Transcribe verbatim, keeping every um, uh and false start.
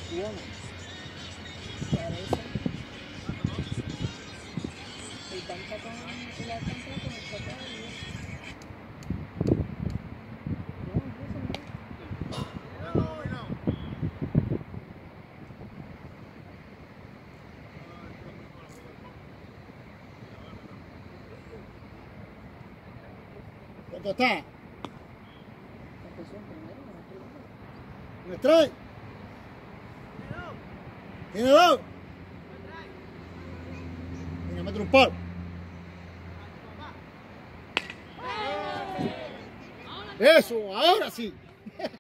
Bueno, parece. El cancha con el alcance con el papá y eso. ¿Cuánto está? ¿Un strike? ¿Tiene dos? Venga, mete un palo. Eso, ahora sí.